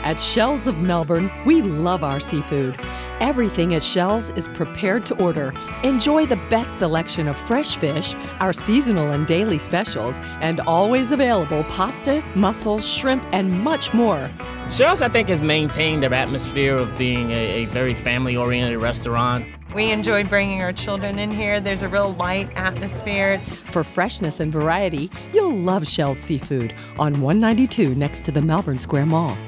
At Shell's of Melbourne, we love our seafood. Everything at Shell's is prepared to order. Enjoy the best selection of fresh fish, our seasonal and daily specials, and always available pasta, mussels, shrimp, and much more. Shell's, I think, has maintained their atmosphere of being a very family-oriented restaurant. We enjoy bringing our children in here. There's a real light atmosphere. For freshness and variety, you'll love Shell's Seafood on 192 next to the Melbourne Square Mall.